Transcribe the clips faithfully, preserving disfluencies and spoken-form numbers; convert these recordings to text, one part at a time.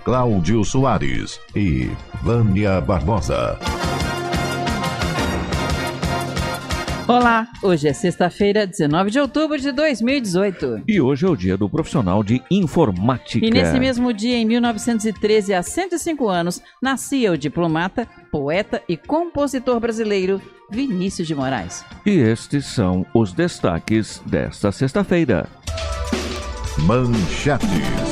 Cláudio Soares e Vânia Barbosa. Olá, hoje é sexta-feira, dezenove de outubro de dois mil e dezoito. E hoje é o dia do profissional de informática. E nesse mesmo dia, em mil novecentos e treze, há cento e cinco anos, nascia o diplomata, poeta e compositor brasileiro Vinícius de Moraes. E estes são os destaques desta sexta-feira. Manchetes.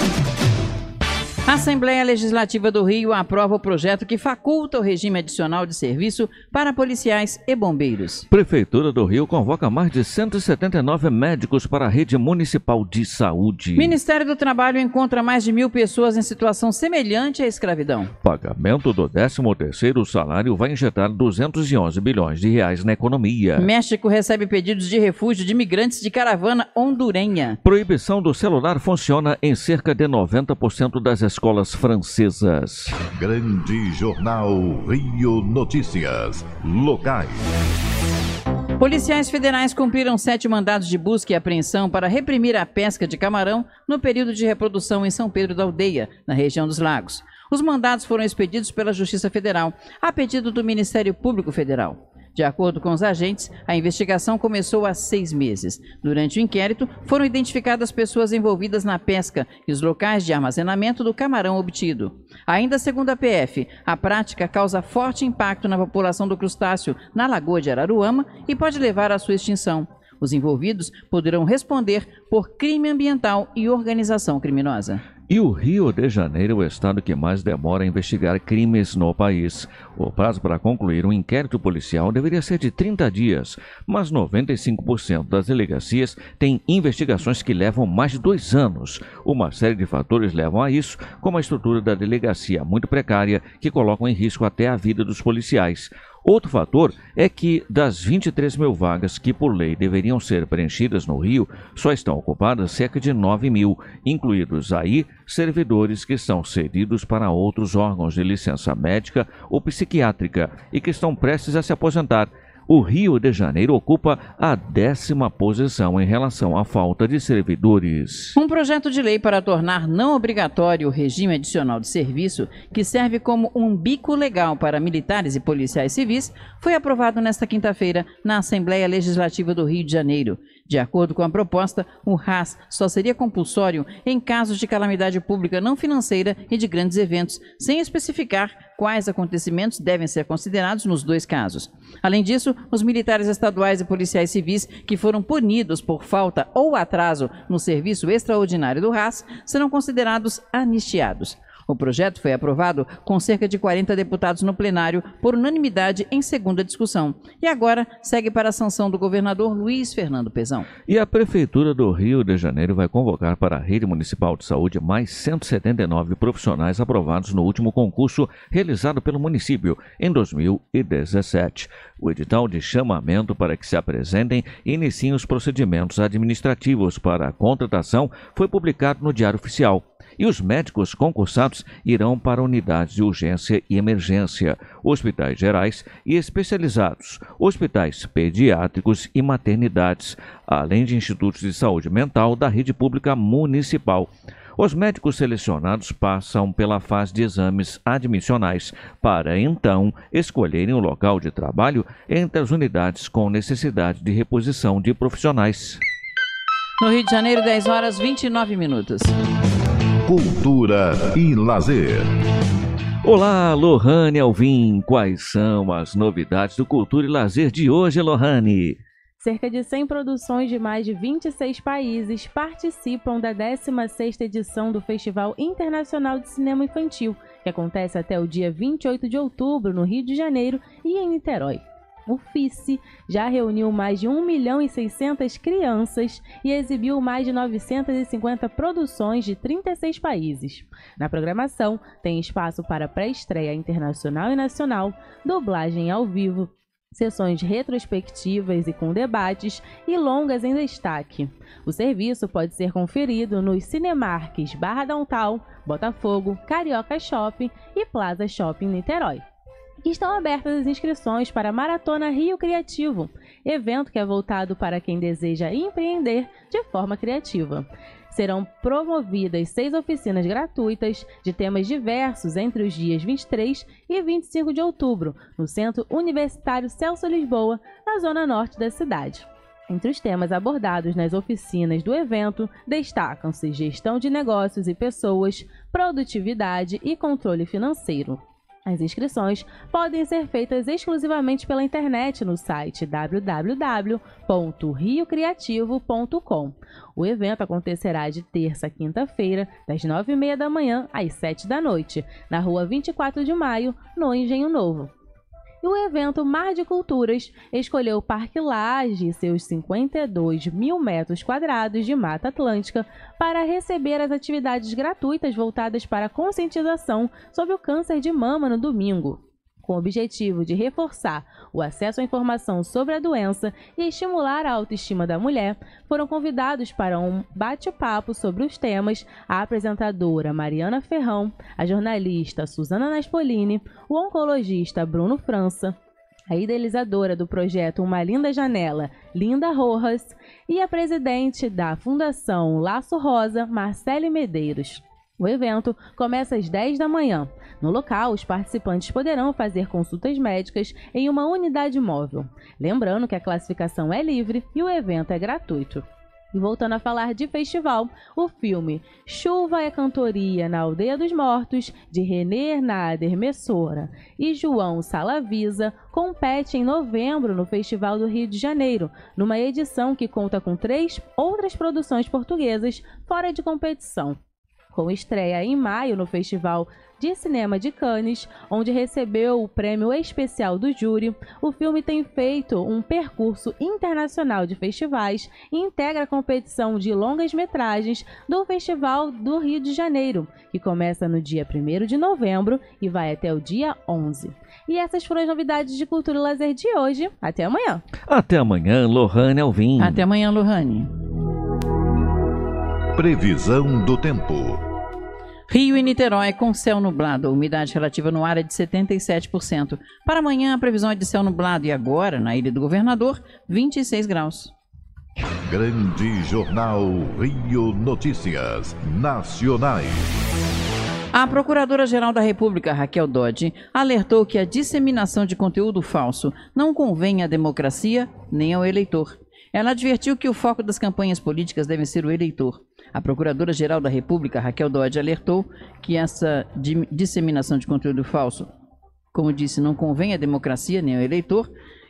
A Assembleia Legislativa do Rio aprova o projeto que faculta o regime adicional de serviço para policiais e bombeiros. Prefeitura do Rio convoca mais de cento e setenta e nove médicos para a rede municipal de saúde. Ministério do Trabalho encontra mais de mil pessoas em situação semelhante à escravidão. Pagamento do décimo terceiro salário vai injetar duzentos e onze bilhões de reais na economia. México recebe pedidos de refúgio de imigrantes de caravana hondurenha. Proibição do celular funciona em cerca de noventa por cento das escolas francesas. Grande Jornal Rio Notícias. Locais. Policiais federais cumpriram sete mandados de busca e apreensão para reprimir a pesca de camarão no período de reprodução em São Pedro da Aldeia, na região dos Lagos. Os mandados foram expedidos pela Justiça Federal, a pedido do Ministério Público Federal. De acordo com os agentes, a investigação começou há seis meses. Durante o inquérito, foram identificadas pessoas envolvidas na pesca e os locais de armazenamento do camarão obtido. Ainda segundo a P F, a prática causa forte impacto na população do crustáceo na Lagoa de Araruama e pode levar à sua extinção. Os envolvidos poderão responder por crime ambiental e organização criminosa. E o Rio de Janeiro é o estado que mais demora a investigar crimes no país. O prazo para concluir um inquérito policial deveria ser de trinta dias, mas noventa e cinco por cento das delegacias têm investigações que levam mais de dois anos. Uma série de fatores levam a isso, como a estrutura da delegacia muito precária, que colocam em risco até a vida dos policiais. Outro fator é que, das vinte e três mil vagas que por lei deveriam ser preenchidas no Rio, só estão ocupadas cerca de nove mil, incluídos aí servidores que são cedidos para outros órgãos de licença médica ou psiquiátrica e que estão prestes a se aposentar. O Rio de Janeiro ocupa a décima posição em relação à falta de servidores. Um projeto de lei para tornar não obrigatório o regime adicional de serviço, que serve como um bico legal para militares e policiais civis, foi aprovado nesta quinta-feira na Assembleia Legislativa do Rio de Janeiro. De acordo com a proposta, o R A S só seria compulsório em casos de calamidade pública não financeira e de grandes eventos, sem especificar quais acontecimentos devem ser considerados nos dois casos. Além disso, os militares estaduais e policiais civis que foram punidos por falta ou atraso no serviço extraordinário do R A S serão considerados anistiados. O projeto foi aprovado com cerca de quarenta deputados no plenário por unanimidade em segunda discussão e agora segue para a sanção do governador Luiz Fernando Pezão. E a Prefeitura do Rio de Janeiro vai convocar para a Rede Municipal de Saúde mais cento e setenta e nove profissionais aprovados no último concurso realizado pelo município em dois mil e dezessete. O edital de chamamento para que se apresentem e iniciem os procedimentos administrativos para a contratação foi publicado no Diário Oficial. E os médicos concursados irão para unidades de urgência e emergência, hospitais gerais e especializados, hospitais pediátricos e maternidades, além de institutos de saúde mental da rede pública municipal. Os médicos selecionados passam pela fase de exames admissionais para, então, escolherem o local de trabalho entre as unidades com necessidade de reposição de profissionais. No Rio de Janeiro, dez horas e vinte e nove minutos. Cultura e lazer. Olá, Lohane Alvim. Quais são as novidades do Cultura e Lazer de hoje, Lohane? Cerca de cem produções de mais de vinte e seis países participam da décima sexta edição do Festival Internacional de Cinema Infantil, que acontece até o dia vinte e oito de outubro no Rio de Janeiro e em Niterói. O F I C já reuniu mais de um milhão e seiscentas crianças e exibiu mais de novecentas e cinquenta produções de trinta e seis países. Na programação, tem espaço para pré-estreia internacional e nacional, dublagem ao vivo, sessões retrospectivas e com debates e longas em destaque. O serviço pode ser conferido nos Cinemarques Barra Downtown, Botafogo, Carioca Shopping e Plaza Shopping Niterói. Estão abertas as inscrições para a Maratona Rio Criativo, evento que é voltado para quem deseja empreender de forma criativa. serão promovidas seis oficinas gratuitas de temas diversos entre os dias vinte e três e vinte e cinco de outubro, no Centro Universitário Celso Lisboa, na zona norte da cidade. Entre os temas abordados nas oficinas do evento, destacam-se gestão de negócios e pessoas, produtividade e controle financeiro. As inscrições podem ser feitas exclusivamente pela internet no site w w w ponto rio criativo ponto com. O evento acontecerá de terça a quinta-feira, das nove e meia da manhã às sete da noite, na rua vinte e quatro de maio, no Engenho Novo. E o evento Mar de Culturas escolheu o Parque Lage e seus cinquenta e dois mil metros quadrados de Mata Atlântica para receber as atividades gratuitas voltadas para a conscientização sobre o câncer de mama no domingo. Com o objetivo de reforçar o acesso à informação sobre a doença e estimular a autoestima da mulher, foram convidados para um bate-papo sobre os temas a apresentadora Mariana Ferrão, a jornalista Suzana Naspolini, o oncologista Bruno França, a idealizadora do projeto Uma Linda Janela, Linda Rojas, e a presidente da Fundação Laço Rosa, Marcele Medeiros. O evento começa às dez da manhã. No local, os participantes poderão fazer consultas médicas em uma unidade móvel. Lembrando que a classificação é livre e o evento é gratuito. E voltando a falar de festival, o filme Chuva é Cantoria na Aldeia dos Mortos, de Renê Nader Messora e João Salavisa, compete em novembro no Festival do Rio de Janeiro, numa edição que conta com três outras produções portuguesas fora de competição. Com estreia em maio no Festival de Cinema de Cannes, onde recebeu o prêmio especial do júri, o filme tem feito um percurso internacional de festivais e integra a competição de longas-metragens do Festival do Rio de Janeiro, que começa no dia primeiro de novembro e vai até o dia onze. E essas foram as novidades de cultura e lazer de hoje. Até amanhã! Até amanhã, Lohane Alvim. Até amanhã, Lohane. Previsão do tempo. Rio e Niterói com céu nublado, a umidade relativa no ar é de setenta e sete por cento. Para amanhã, a previsão é de céu nublado e agora, na Ilha do Governador, vinte e seis graus. Grande Jornal Rio Notícias Nacionais. A Procuradora-Geral da República, Raquel Dodge, alertou que a disseminação de conteúdo falso não convém à democracia nem ao eleitor. Ela advertiu que o foco das campanhas políticas deve ser o eleitor. A Procuradora-Geral da República, Raquel Dodge, alertou que essa disseminação de conteúdo falso, como disse, não convém à democracia nem ao eleitor,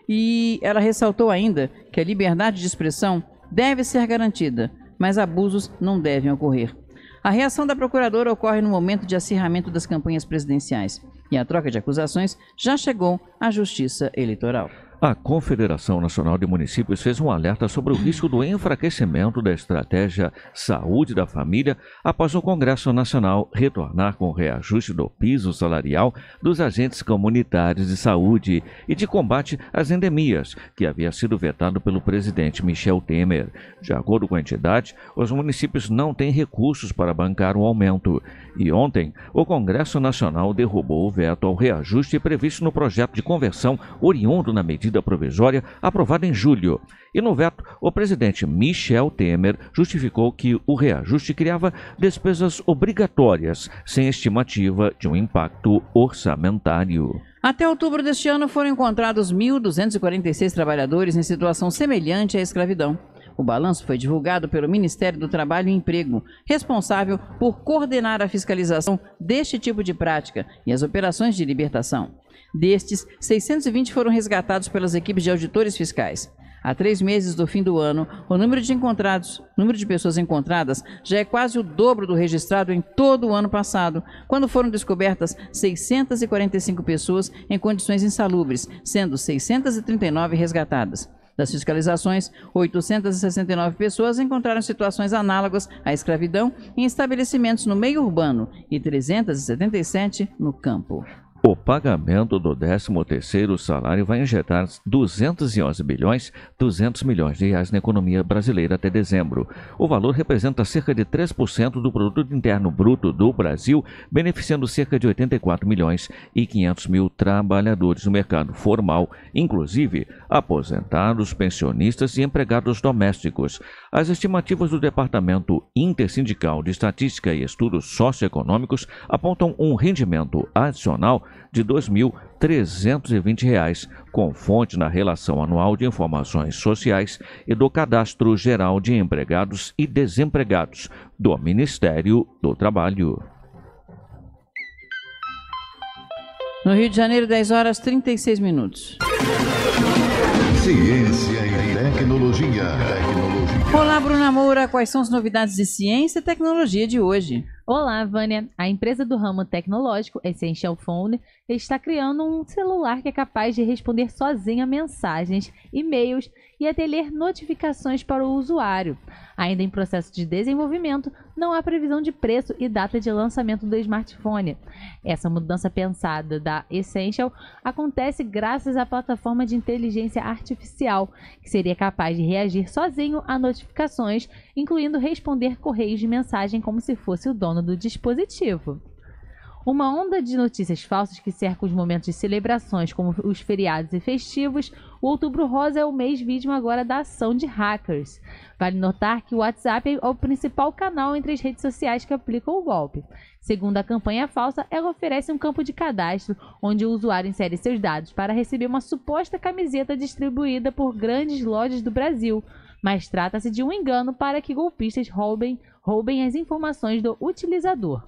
e ela ressaltou ainda que a liberdade de expressão deve ser garantida, mas abusos não devem ocorrer. A reação da Procuradora ocorre no momento de acirramento das campanhas presidenciais, e a troca de acusações já chegou à Justiça Eleitoral. A Confederação Nacional de Municípios fez um alerta sobre o risco do enfraquecimento da estratégia Saúde da Família após o Congresso Nacional retornar com o reajuste do piso salarial dos agentes comunitários de saúde e de combate às endemias, que havia sido vetado pelo presidente Michel Temer. De acordo com a entidade, os municípios não têm recursos para bancar o aumento. E ontem, o Congresso Nacional derrubou o veto ao reajuste previsto no projeto de conversão oriundo na medida provisória aprovada em julho. E no veto, o presidente Michel Temer justificou que o reajuste criava despesas obrigatórias, sem estimativa de um impacto orçamentário. Até outubro deste ano foram encontrados mil duzentos e quarenta e seis trabalhadores em situação semelhante à escravidão. O balanço foi divulgado pelo Ministério do Trabalho e Emprego, responsável por coordenar a fiscalização deste tipo de prática e as operações de libertação. Destes, seiscentos e vinte foram resgatados pelas equipes de auditores fiscais. Há três meses do fim do ano, o número de encontrados, número de pessoas encontradas já é quase o dobro do registrado em todo o ano passado, quando foram descobertas seiscentas e quarenta e cinco pessoas em condições insalubres, sendo seiscentas e trinta e nove resgatadas. Das fiscalizações, oitocentas e sessenta e nove pessoas encontraram situações análogas à escravidão em estabelecimentos no meio urbano e trezentas e setenta e sete no campo. O pagamento do décimo terceiro salário vai injetar duzentos e onze bilhões duzentos milhões de reais na economia brasileira até dezembro. O valor representa cerca de três por cento do produto interno bruto do Brasil, beneficiando cerca de oitenta e quatro milhões e quinhentos mil trabalhadores no mercado formal, inclusive aposentados, pensionistas e empregados domésticos. As estimativas do Departamento Intersindical de Estatística e Estudos Socioeconômicos apontam um rendimento adicional de dois mil trezentos e vinte reais, com fonte na relação anual de informações sociais e do Cadastro Geral de Empregados e Desempregados do Ministério do Trabalho. No Rio de Janeiro, dez horas e trinta e seis minutos. Ciência e tecnologia. tecnologia. Olá, Bruna Moura. Quais são as novidades de ciência e tecnologia de hoje? Olá, Vânia. A empresa do ramo tecnológico Essential Phone está criando um celular que é capaz de responder sozinho a mensagens, e-mails e até ler notificações para o usuário. Ainda em processo de desenvolvimento, não há previsão de preço e data de lançamento do smartphone. Essa mudança pensada da Essential acontece graças à plataforma de inteligência artificial, que seria capaz de reagir sozinho a notificações, incluindo responder correios de mensagem como se fosse o dono do dispositivo. Uma onda de notícias falsas que cerca os momentos de celebrações, como os feriados e festivos. O Outubro Rosa é o mês vítima agora da ação de hackers. Vale notar que o WhatsApp é o principal canal entre as redes sociais que aplicam o golpe. Segundo a campanha falsa, ela oferece um campo de cadastro, onde o usuário insere seus dados para receber uma suposta camiseta distribuída por grandes lojas do Brasil. Mas trata-se de um engano para que golpistas roubem, roubem as informações do utilizador.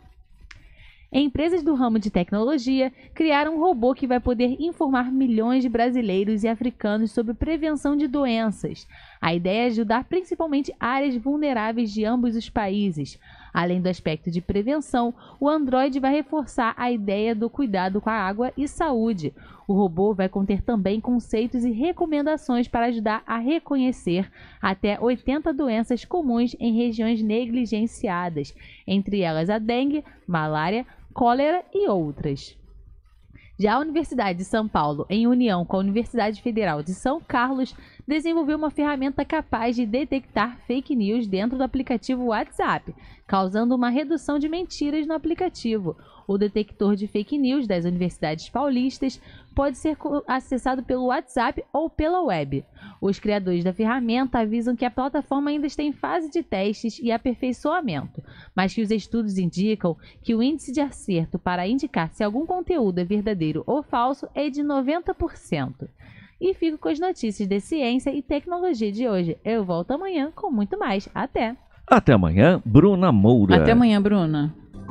Empresas do ramo de tecnologia criaram um robô que vai poder informar milhões de brasileiros e africanos sobre prevenção de doenças. A ideia é ajudar principalmente áreas vulneráveis de ambos os países. Além do aspecto de prevenção, o Android vai reforçar a ideia do cuidado com a água e saúde. O robô vai conter também conceitos e recomendações para ajudar a reconhecer até oitenta doenças comuns em regiões negligenciadas, entre elas a dengue, malária, cólera e outras. Já a Universidade de São Paulo, em união com a Universidade Federal de São Carlos, desenvolveu uma ferramenta capaz de detectar fake news dentro do aplicativo WhatsApp, causando uma redução de mentiras no aplicativo. O detector de fake news das universidades paulistas pode ser acessado pelo WhatsApp ou pela web. Os criadores da ferramenta avisam que a plataforma ainda está em fase de testes e aperfeiçoamento, mas que os estudos indicam que o índice de acerto para indicar se algum conteúdo é verdadeiro ou falso é de noventa por cento. E fico com as notícias de ciência e tecnologia de hoje. Eu volto amanhã com muito mais. Até! Até amanhã, Bruna Moura. Até amanhã, Bruna.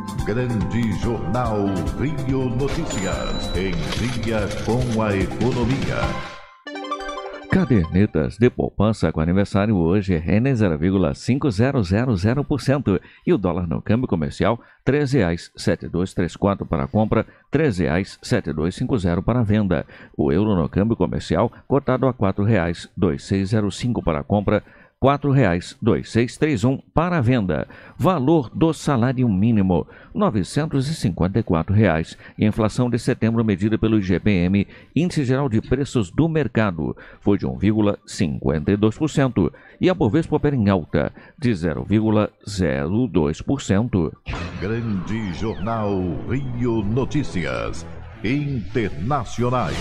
Grande Jornal Rio Notícias. Em dia com a economia. Cadernetas de poupança com aniversário hoje rende zero vírgula cinco zero zero zero por cento e o dólar no câmbio comercial treze reais setenta e dois trinta e quatro para compra, treze reais setenta e dois cinquenta para venda. O euro no câmbio comercial cotado a quatro reais vinte e seis zero cinco para compra, quatro reais vinte e seis trinta e um para venda. Valor do salário mínimo novecentos e cinquenta e quatro reais. E a inflação de setembro medida pelo I G P M, Índice Geral de Preços do Mercado, foi de um vírgula cinquenta e dois por cento e a Bovespa opera em alta de zero vírgula zero dois por cento. Grande Jornal Rio Notícias Internacionais.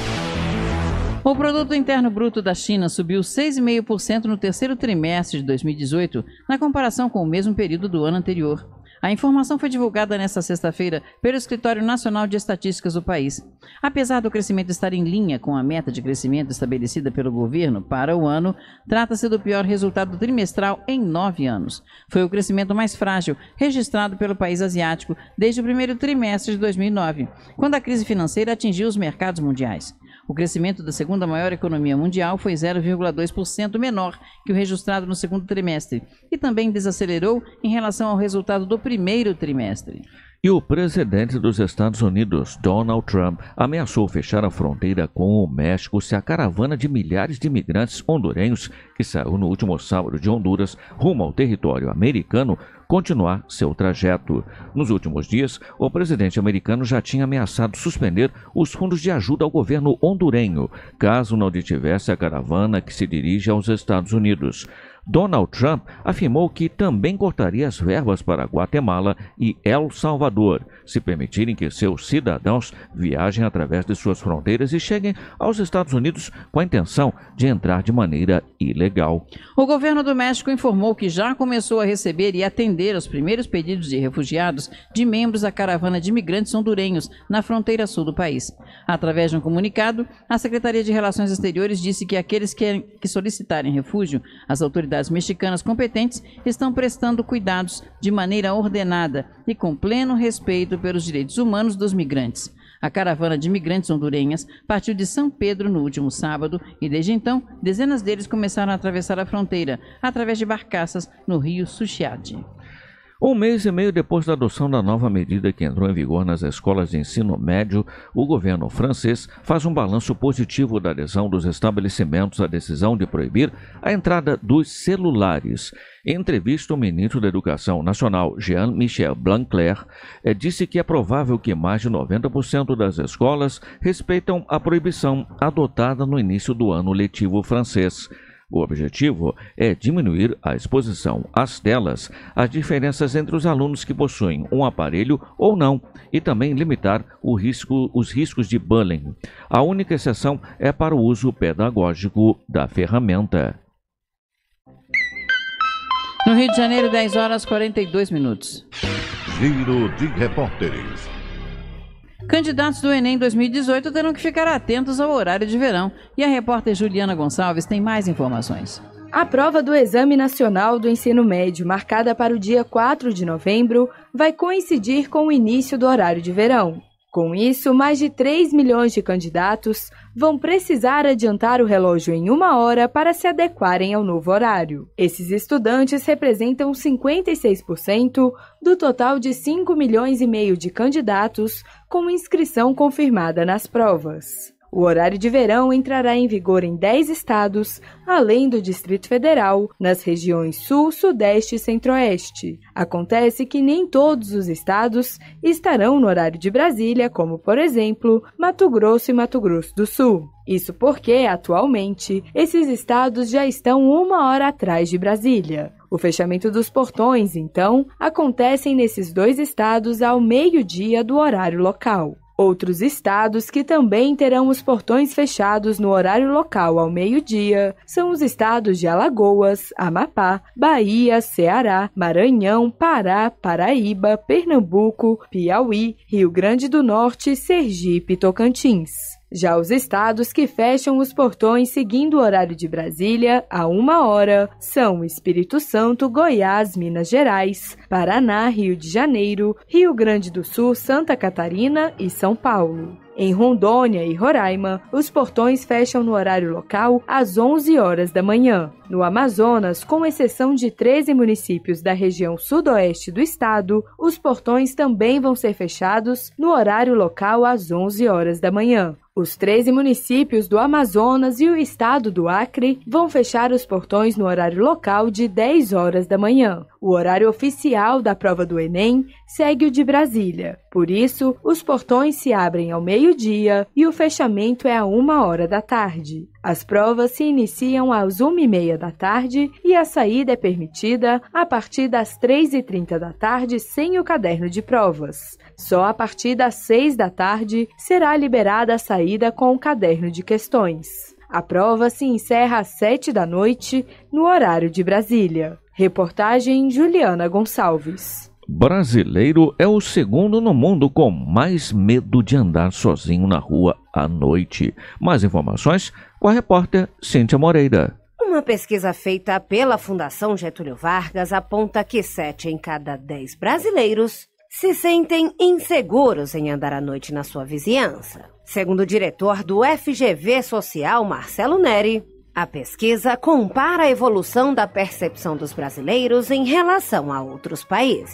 O Produto Interno Bruto da China subiu seis vírgula cinco por cento no terceiro trimestre de dois mil e dezoito, na comparação com o mesmo período do ano anterior. A informação foi divulgada nesta sexta-feira pelo Escritório Nacional de Estatísticas do país. Apesar do crescimento estar em linha com a meta de crescimento estabelecida pelo governo para o ano, trata-se do pior resultado trimestral em nove anos. Foi o crescimento mais frágil registrado pelo país asiático desde o primeiro trimestre de dois mil e nove, quando a crise financeira atingiu os mercados mundiais. O crescimento da segunda maior economia mundial foi zero vírgula dois por cento menor que o registrado no segundo trimestre e também desacelerou em relação ao resultado do primeiro trimestre. E o presidente dos Estados Unidos, Donald Trump, ameaçou fechar a fronteira com o México se a caravana de milhares de imigrantes hondurenhos que saiu no último sábado de Honduras rumo ao território americano continuar seu trajeto. Nos últimos dias, o presidente americano já tinha ameaçado suspender os fundos de ajuda ao governo hondurenho, caso não detivesse a caravana que se dirige aos Estados Unidos. Donald Trump afirmou que também cortaria as verbas para Guatemala e El Salvador, se permitirem que seus cidadãos viajem através de suas fronteiras e cheguem aos Estados Unidos com a intenção de entrar de maneira ilegal. O governo do México informou que já começou a receber e atender os primeiros pedidos de refugiados de membros da caravana de imigrantes hondurenhos na fronteira sul do país. Através de um comunicado, a Secretaria de Relações Exteriores disse que aqueles que, que solicitarem refúgio, as autoridades As mexicanas competentes estão prestando cuidados de maneira ordenada e com pleno respeito pelos direitos humanos dos migrantes. A caravana de imigrantes hondurenhas partiu de São Pedro no último sábado e, desde então, dezenas deles começaram a atravessar a fronteira através de barcaças no rio Suchiate. Um mês e meio depois da adoção da nova medida que entrou em vigor nas escolas de ensino médio, o governo francês faz um balanço positivo da adesão dos estabelecimentos à decisão de proibir a entrada dos celulares. Em entrevista, o ministro da Educação Nacional, Jean-Michel Blanquer, disse que é provável que mais de noventa por cento das escolas respeitam a proibição adotada no início do ano letivo francês. O objetivo é diminuir a exposição às telas, as diferenças entre os alunos que possuem um aparelho ou não, e também limitar o risco, os riscos de bullying. A única exceção é para o uso pedagógico da ferramenta. No Rio de Janeiro, dez horas e quarenta e dois minutos. Giro de repórteres. Candidatos do Enem dois mil e dezoito terão que ficar atentos ao horário de verão. E a repórter Juliana Gonçalves tem mais informações. A prova do Exame Nacional do Ensino Médio, marcada para o dia quatro de novembro, vai coincidir com o início do horário de verão. Com isso, mais de três milhões de candidatos vão precisar adiantar o relógio em uma hora para se adequarem ao novo horário. Esses estudantes representam cinquenta e seis por cento do total de cinco milhões e meio de candidatos com inscrição confirmada nas provas. O horário de verão entrará em vigor em dez estados, além do Distrito Federal, nas regiões Sul, Sudeste e Centro-Oeste. Acontece que nem todos os estados estarão no horário de Brasília, como, por exemplo, Mato Grosso e Mato Grosso do Sul. Isso porque, atualmente, esses estados já estão uma hora atrás de Brasília. O fechamento dos portões, então, acontece nesses dois estados ao meio-dia do horário local. Outros estados que também terão os portões fechados no horário local ao meio-dia são os estados de Alagoas, Amapá, Bahia, Ceará, Maranhão, Pará, Paraíba, Pernambuco, Piauí, Rio Grande do Norte, Sergipe e Tocantins. Já os estados que fecham os portões seguindo o horário de Brasília, a uma hora, são Espírito Santo, Goiás, Minas Gerais, Paraná, Rio de Janeiro, Rio Grande do Sul, Santa Catarina e São Paulo. Em Rondônia e Roraima, os portões fecham no horário local às onze horas da manhã. No Amazonas, com exceção de treze municípios da região sudoeste do estado, os portões também vão ser fechados no horário local às onze horas da manhã. Os treze municípios do Amazonas e o estado do Acre vão fechar os portões no horário local de dez horas da manhã. O horário oficial da prova do Enem segue o de Brasília. Por isso, os portões se abrem ao meio-dia e o fechamento é a uma hora da tarde. As provas se iniciam às uma e meia da tarde e a saída é permitida a partir das três e trinta da tarde sem o caderno de provas. Só a partir das seis da tarde será liberada a saída com o caderno de questões. A prova se encerra às sete da noite no horário de Brasília. Reportagem Juliana Gonçalves. Brasileiro é o segundo no mundo com mais medo de andar sozinho na rua à noite. Mais informações com a repórter Cíntia Moreira. Uma pesquisa feita pela Fundação Getúlio Vargas aponta que sete em cada dez brasileiros se sentem inseguros em andar à noite na sua vizinhança. Segundo o diretor do F G V Social, Marcelo Neri, a pesquisa compara a evolução da percepção dos brasileiros em relação a outros países.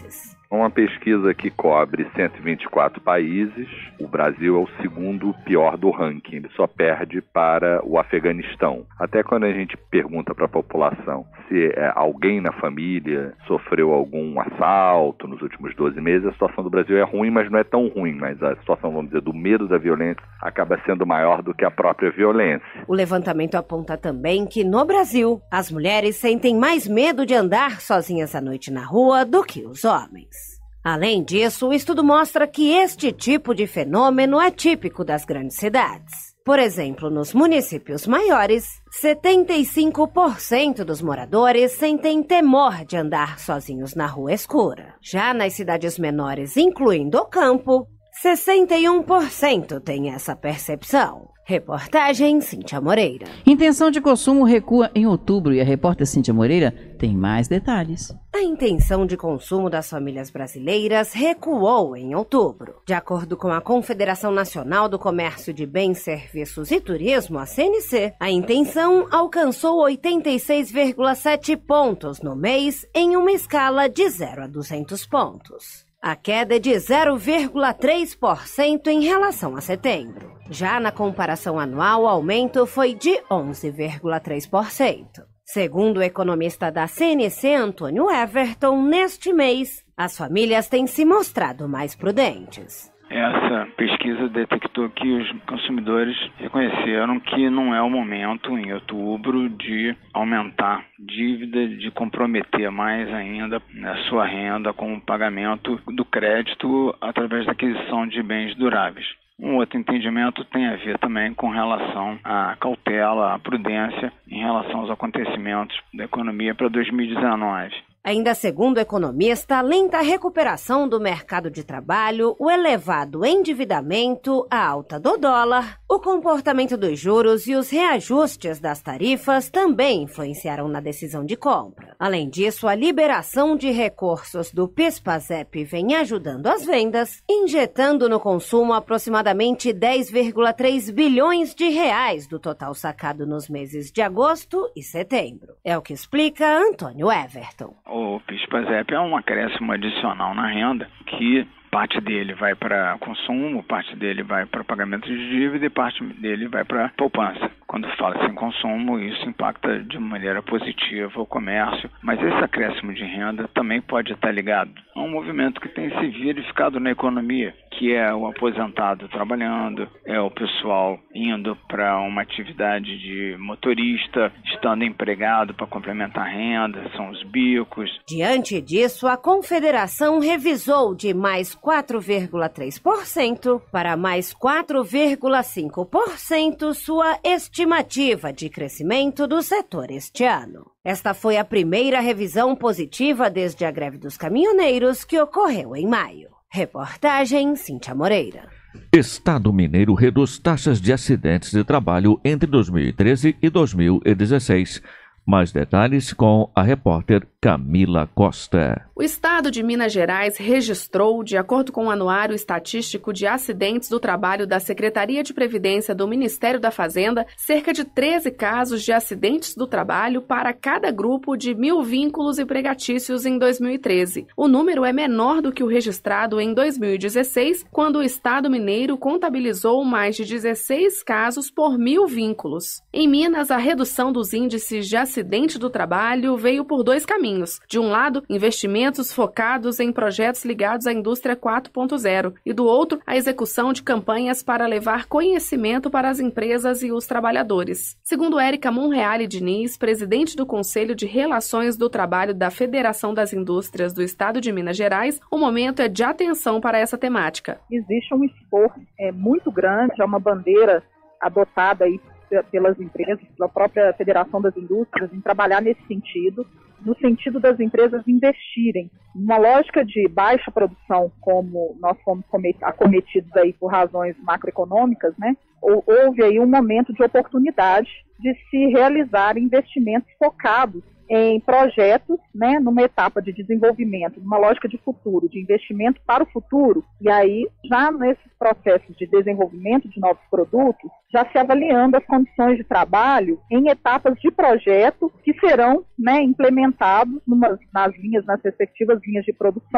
Uma pesquisa que cobre cento e vinte e quatro países. O Brasil é o segundo pior do ranking, ele só perde para o Afeganistão. Até quando a gente pergunta para a população se é, alguém na família sofreu algum assalto nos últimos doze meses, a situação do Brasil é ruim, mas não é tão ruim. Mas a situação, vamos dizer, do medo da violência acaba sendo maior do que a própria violência. O levantamento aponta também que no Brasil, as mulheres sentem mais medo de andar sozinhas à noite na rua do que os homens. Além disso, o estudo mostra que este tipo de fenômeno é típico das grandes cidades. Por exemplo, nos municípios maiores, setenta e cinco por cento dos moradores sentem temor de andar sozinhos na rua escura. Já nas cidades menores, incluindo o campo, sessenta e um por cento têm essa percepção. Reportagem Cíntia Moreira. Intenção de consumo recua em outubro e a repórter Cíntia Moreira tem mais detalhes. A intenção de consumo das famílias brasileiras recuou em outubro. De acordo com a Confederação Nacional do Comércio de Bens, Serviços e Turismo, a C N C, a intenção alcançou oitenta e seis vírgula sete pontos no mês em uma escala de zero a duzentos pontos. A queda é de zero vírgula três por cento em relação a setembro. Já na comparação anual, o aumento foi de onze vírgula três por cento. Segundo o economista da C N C, Antônio Everton, neste mês, as famílias têm se mostrado mais prudentes. Essa pesquisa detectou que os consumidores reconheceram que não é o momento, em outubro, de aumentar dívida, de comprometer mais ainda a sua renda com o pagamento do crédito através da aquisição de bens duráveis. Um outro entendimento tem a ver também com relação à cautela, à prudência em relação aos acontecimentos da economia para dois mil e dezenove. Ainda segundo o economista, a lenta recuperação do mercado de trabalho, o elevado endividamento, a alta do dólar, o comportamento dos juros e os reajustes das tarifas também influenciaram na decisão de compra. Além disso, a liberação de recursos do PIS/PASEP vem ajudando as vendas, injetando no consumo aproximadamente dez vírgula três bilhões de reais do total sacado nos meses de agosto e setembro. É o que explica Antônio Everton. O PIS/PASEP é um acréscimo adicional na renda que parte dele vai para consumo, parte dele vai para pagamento de dívida e parte dele vai para poupança. Quando fala-se em consumo, isso impacta de maneira positiva o comércio, mas esse acréscimo de renda também pode estar ligado a um movimento que tem se verificado na economia, que é o aposentado trabalhando, é o pessoal indo para uma atividade de motorista, estando empregado para complementar a renda, são os bicos. Diante disso, a Confederação revisou de mais quatro vírgula três por cento para mais quatro vírgula cinco por cento sua estimativa de crescimento do setor este ano. Esta foi a primeira revisão positiva desde a greve dos caminhoneiros que ocorreu em maio. Reportagem Cíntia Moreira. Estado Mineiro reduz taxas de acidentes de trabalho entre dois mil e treze e dois mil e dezesseis. Mais detalhes com a repórter Camila Costa. O estado de Minas Gerais registrou, de acordo com o Anuário Estatístico de Acidentes do Trabalho da Secretaria de Previdência do Ministério da Fazenda, cerca de treze casos de acidentes do trabalho para cada grupo de mil vínculos empregatícios em dois mil e treze. O número é menor do que o registrado em dois mil e dezesseis, quando o estado mineiro contabilizou mais de dezesseis casos por mil vínculos. Em Minas, a redução dos índices de acidente do trabalho veio por dois caminhos. De um lado, investimentos focados em projetos ligados à indústria quatro ponto zero e do outro, a execução de campanhas para levar conhecimento para as empresas e os trabalhadores. Segundo Érica Monreale Diniz, presidente do Conselho de Relações do Trabalho da Federação das Indústrias do Estado de Minas Gerais, o momento é de atenção para essa temática. Existe um esforço é, muito grande, é uma bandeira adotada aí pelas empresas, pela própria Federação das Indústrias, em trabalhar nesse sentido, no sentido das empresas investirem. Numa lógica de baixa produção, como nós fomos acometidos aí por razões macroeconômicas, né, houve aí um momento de oportunidade de se realizar investimentos focados em projetos, né, numa etapa de desenvolvimento, numa lógica de futuro, de investimento para o futuro, e aí, já nesses processos de desenvolvimento de novos produtos, já se avaliando as condições de trabalho em etapas de projeto que serão, né, implementados numa, nas linhas, nas respectivas linhas de produção,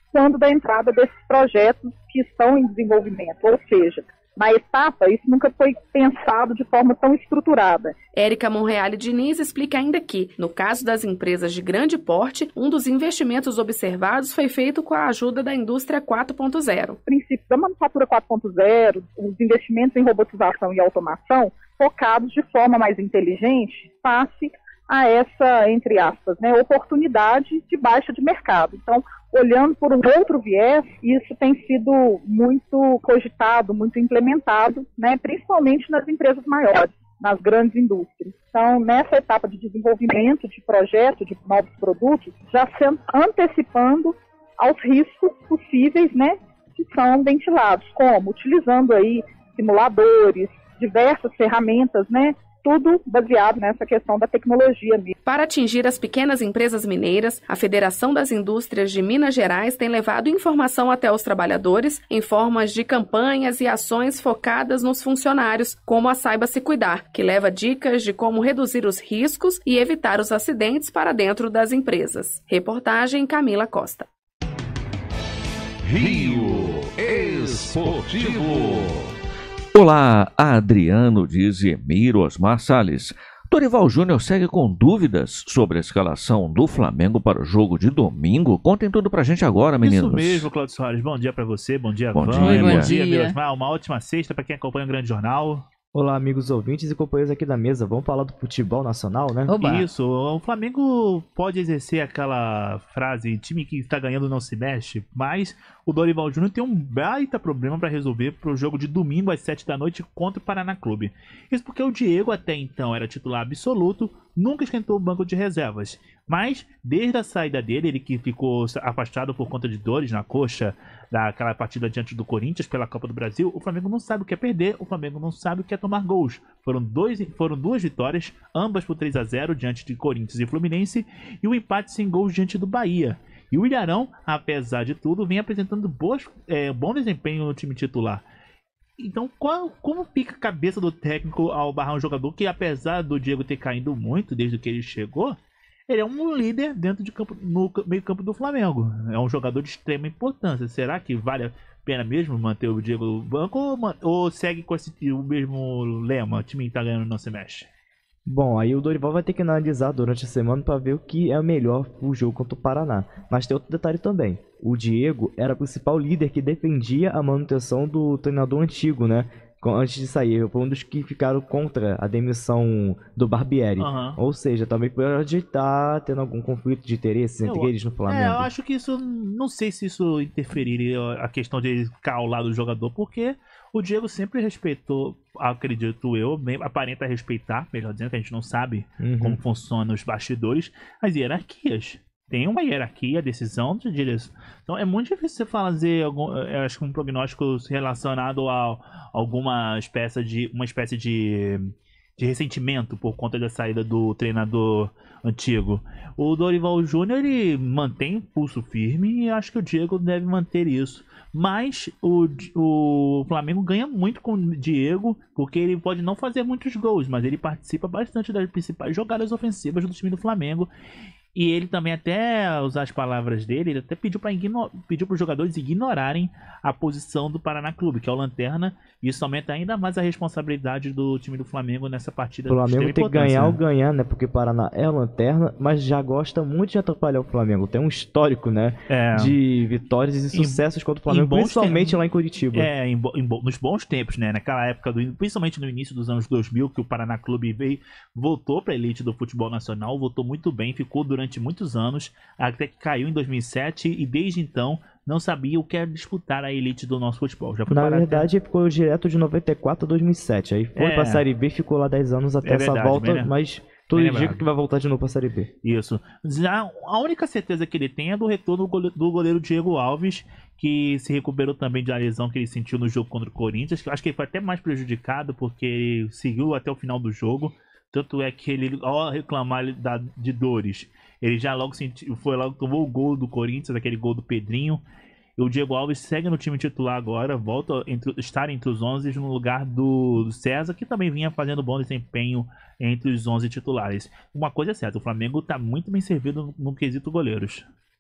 quando da entrada desses projetos que estão em desenvolvimento, ou seja, na etapa, isso nunca foi pensado de forma tão estruturada. Érica Monreale Diniz explica ainda que, no caso das empresas de grande porte, um dos investimentos observados foi feito com a ajuda da indústria quatro ponto zero. O princípio da manufatura quatro ponto zero, os investimentos em robotização e automação, focados de forma mais inteligente, face a essa, entre aspas, né, oportunidade de baixa de mercado. Então, olhando por um outro viés, isso tem sido muito cogitado, muito implementado, né, principalmente nas empresas maiores, nas grandes indústrias. Então, nessa etapa de desenvolvimento de projeto, de novos produtos, já se antecipando aos riscos possíveis, né, que são ventilados, como utilizando aí simuladores, diversas ferramentas, né, tudo baseado nessa questão da tecnologia mesmo. Para atingir as pequenas empresas mineiras, a Federação das Indústrias de Minas Gerais tem levado informação até os trabalhadores em formas de campanhas e ações focadas nos funcionários, como a Saiba Se Cuidar, que leva dicas de como reduzir os riscos e evitar os acidentes para dentro das empresas. Reportagem Camila Costa. Rio Esportivo. Olá, Adriano diz Emiro Osmar Salles. Dorival Júnior segue com dúvidas sobre a escalação do Flamengo para o jogo de domingo. Contem tudo pra gente agora, meninos. Isso mesmo, Claudio Soares. Bom dia pra você, bom dia, bom Van, dia, bom bom dia, dia. Osmar. Uma ótima sexta pra quem acompanha o Grande Jornal. Olá, amigos ouvintes e companheiros aqui da mesa. Vamos falar do futebol nacional, né? Oba. Isso, o Flamengo pode exercer aquela frase, time que está ganhando não se mexe, mas o Dorival Júnior tem um baita problema para resolver para o jogo de domingo às sete da noite contra o Paraná Clube. Isso porque o Diego até então era titular absoluto, nunca esquentou o banco de reservas, mas desde a saída dele, ele que ficou afastado por conta de dores na coxa daquela partida diante do Corinthians pela Copa do Brasil, o Flamengo não sabe o que é perder, o Flamengo não sabe o que é tomar gols. Foram, dois, foram duas vitórias, ambas por três a zero diante de Corinthians e Fluminense, e o um empate sem gols diante do Bahia. E o Ilharão, apesar de tudo, vem apresentando boas, é, bom desempenho no time titular. Então, qual, como fica a cabeça do técnico ao barrar um jogador que, apesar do Diego ter caído muito desde que ele chegou, ele é um líder dentro de campo, no meio campo do Flamengo. É um jogador de extrema importância. Será que vale a pena mesmo manter o Diego no banco ou, ou segue com esse, o mesmo lema, o time tá ganhando não se mexe? Bom, aí o Dorival vai ter que analisar durante a semana para ver o que é melhor pro jogo contra o Paraná. Mas tem outro detalhe também. O Diego era o principal líder que defendia a manutenção do treinador antigo, né? Antes de sair, foi um dos que ficaram contra a demissão do Barbieri. Uhum. Ou seja, também pode estar tendo algum conflito de interesses entre eu, eles no Flamengo. É, eu acho que isso, não sei se isso interferiria a questão de ele ficar ao lado do jogador, porque o Diego sempre respeitou, acredito eu, bem, aparenta respeitar, melhor dizendo, que a gente não sabe uhum. como funcionam os bastidores, as hierarquias. Tem uma hierarquia, decisão de direção. Então é muito difícil você fazer algum, eu acho que um prognóstico relacionado a alguma espécie de uma espécie de, de ressentimento por conta da saída do treinador antigo. O Dorival Júnior ele mantém pulso firme e acho que o Diego deve manter isso. Mas o, o Flamengo ganha muito com o Diego, porque ele pode não fazer muitos gols, mas ele participa bastante das principais jogadas ofensivas do time do Flamengo. E ele também, até usar as palavras dele, ele até pediu para pediu os jogadores ignorarem a posição do Paraná Clube, que é o lanterna. E isso aumenta ainda mais a responsabilidade do time do Flamengo nessa partida. O Flamengo tem que ganhar ou ganhar, né? Porque o Paraná é a lanterna, mas já gosta muito de atrapalhar o Flamengo. Tem um histórico, né? É. De vitórias e sucessos em, contra o Flamengo, principalmente tempos, lá em Curitiba. É, em, em, nos bons tempos, né? Naquela época, do, principalmente no início dos anos dois mil, que o Paraná Clube veio, voltou para a elite do futebol nacional, voltou muito bem, ficou durante muitos anos, até que caiu em dois mil e sete e desde então não sabia o que era disputar a elite do nosso futebol. Já foi Na verdade, até... ficou direto de noventa e quatro a dois mil e sete. Aí foi é. pra Série B, ficou lá dez anos até é essa verdade, volta, mas tudo indica que vai voltar de novo pra Série B. Isso. Já a única certeza que ele tem é do retorno do goleiro Diego Alves, que se recuperou também de uma lesão que ele sentiu no jogo contra o Corinthians, que eu acho que ele foi até mais prejudicado, porque ele seguiu até o final do jogo. Tanto é que ele, ao reclamar de dores, ele já logo sentiu, foi logo, tomou o gol do Corinthians, aquele gol do Pedrinho. E o Diego Alves segue no time titular agora, volta a entre, estar entre os onze no lugar do, do César, que também vinha fazendo bom desempenho entre os onze titulares. Uma coisa é certa, o Flamengo está muito bem servido no, no quesito goleiros.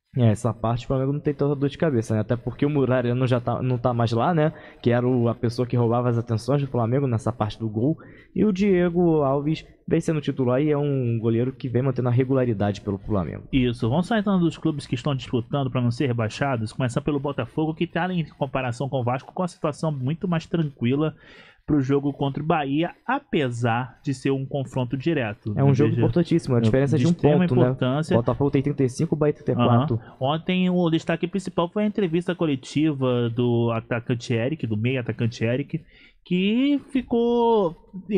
É, essa parte o Flamengo não tem tanta dor de cabeça, né? Até porque o Muralhano já tá, não tá mais lá, né? Que era o, a pessoa que roubava as atenções do Flamengo nessa parte do gol. E o Diego Alves vem sendo titular e é um goleiro que vem mantendo a regularidade pelo Flamengo. Isso, vamos só entrando dos clubes que estão disputando para não ser rebaixados. Começando pelo Botafogo, que está em comparação com o Vasco com a situação muito mais tranquila para o jogo contra o Bahia, apesar de ser um confronto direto. É um jogo veja, importantíssimo, a diferença é de um ponto, importância. Né? O Botafogo tem trinta e cinco, o Bahia trinta e quatro. Uhum. Ontem o destaque principal foi a entrevista coletiva do atacante Eric, do meio atacante Eric, que ficou,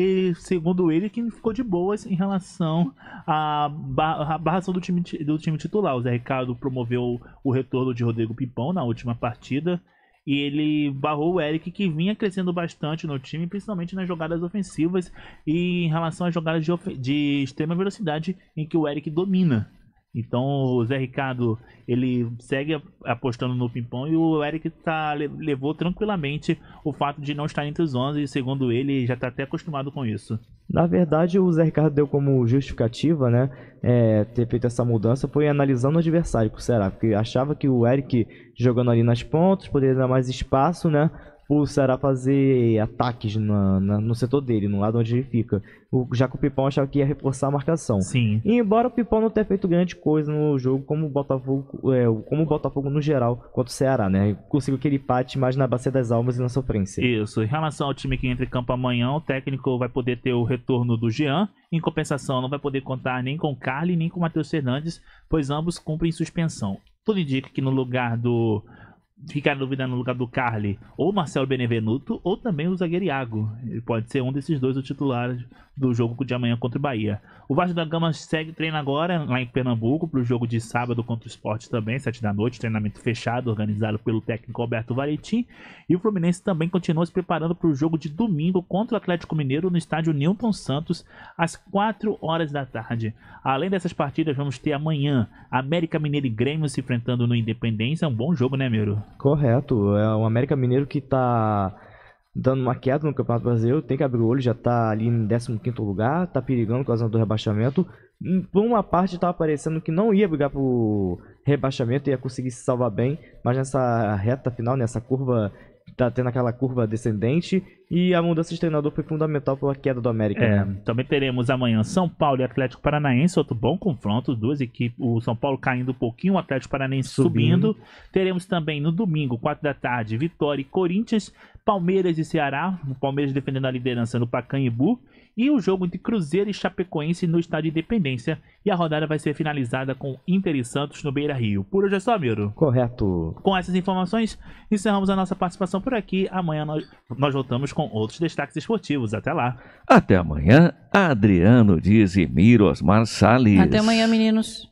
segundo ele, que ficou de boas em relação à barração do time, do time titular. O Zé Ricardo promoveu o retorno de Rodrigo Pimpão na última partida. E ele barrou o Eric, que vinha crescendo bastante no time, principalmente nas jogadas ofensivas e em relação às jogadas de, de extrema velocidade em que o Eric domina. Então o Zé Ricardo ele segue apostando no Pimpão e o Eric tá, levou tranquilamente o fato de não estar entre os onze, e segundo ele já está até acostumado com isso. Na verdade, o Zé Ricardo deu como justificativa, né, é, ter feito essa mudança, foi analisando o adversário, o Ceará, porque achava que o Eric jogando ali nas pontas poderia dar mais espaço, né, o Ceará fazer ataques na, na, no setor dele, no lado onde ele fica. O, já que o Pipão achava que ia reforçar a marcação. Sim. E embora o Pipão não tenha feito grande coisa no jogo, como o Botafogo, é, como o Botafogo no geral, contra o Ceará, né? Conseguiu aquele empate mais na bacia das almas e na sofrência. Isso. Em relação ao time que entra em campo amanhã, o técnico vai poder ter o retorno do Jean. Em compensação, não vai poder contar nem com o Carly, nem com o Matheus Fernandes, pois ambos cumprem suspensão. Tudo indica que no lugar do... ficar dúvida no lugar do Carly, ou Marcelo Benevenuto, ou também o zagueiro Iago. Ele pode ser um desses dois o titular do jogo de amanhã contra o Bahia. O Vasco da Gama segue treino agora lá em Pernambuco para o jogo de sábado contra o Sport também, sete da noite, treinamento fechado, organizado pelo técnico Alberto Valentim. E o Fluminense também continua se preparando para o jogo de domingo contra o Atlético Mineiro no estádio Newton Santos, às quatro horas da tarde. Além dessas partidas, vamos ter amanhã América Mineiro e Grêmio se enfrentando no Independência. É um bom jogo, né, Miro? Correto, é o América Mineiro que tá dando uma queda no Campeonato Brasileiro, tem que abrir o olho, já tá ali em décimo quinto lugar, tá perigando com a zona do rebaixamento. Por uma parte tava parecendo que não ia brigar pro rebaixamento, ia conseguir se salvar bem, mas nessa reta final, nessa curva, tá tendo aquela curva descendente, e a mudança de treinador foi fundamental pela queda do América. É, né? Também teremos amanhã São Paulo e Atlético Paranaense, outro bom confronto, duas equipes, o São Paulo caindo um pouquinho, o Atlético Paranaense subindo. subindo. Teremos também no domingo, quatro da tarde, Vitória e Corinthians, Palmeiras e Ceará, o Palmeiras defendendo a liderança no Pacaembu, e o jogo entre Cruzeiro e Chapecoense no Estádio Independência, e a rodada vai ser finalizada com Inter e Santos no Beira-Rio. Por hoje é só, Miro. Correto. Com essas informações, encerramos a nossa participação por aqui. Amanhã nós, nós voltamos com outros destaques esportivos. Até lá. Até amanhã, Adriano Dias e Miro Osmar Salles. Até amanhã, meninos.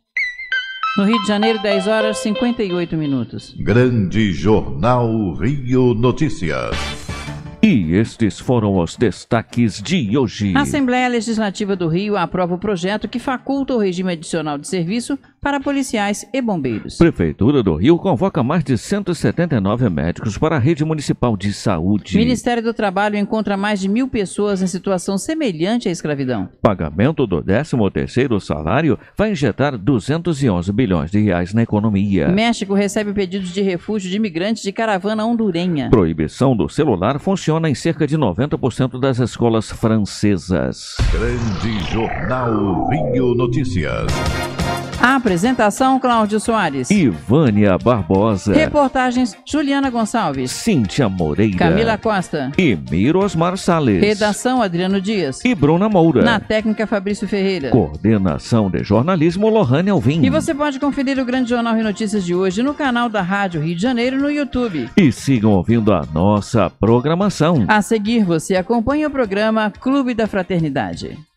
No Rio de Janeiro, dez horas e cinquenta e oito minutos. Grande Jornal Rio Notícias. E estes foram os destaques de hoje. A Assembleia Legislativa do Rio aprova o projeto que faculta o regime adicional de serviço para policiais e bombeiros. Prefeitura do Rio convoca mais de cento e setenta e nove médicos para a rede municipal de saúde. Ministério do Trabalho encontra mais de mil pessoas em situação semelhante à escravidão. Pagamento do décimo terceiro salário vai injetar duzentos e onze bilhões de reais na economia. México recebe pedidos de refúgio de imigrantes de caravana hondurenha. Proibição do celular funciona em cerca de noventa por cento das escolas francesas. Grande Jornal Rio Notícias. A apresentação, Cláudio Soares. Ivânia Barbosa. Reportagens, Juliana Gonçalves. Cíntia Moreira. Camila Costa. E Miro Osmar Salles. Redação, Adriano Dias. E Bruna Moura. Na técnica, Fabrício Ferreira. Coordenação de jornalismo, Lohane Alvim. E você pode conferir o Grande Jornal Rio Notícias de hoje no canal da Rádio Rio de Janeiro no YouTube. E sigam ouvindo a nossa programação. A seguir, você acompanha o programa Clube da Fraternidade.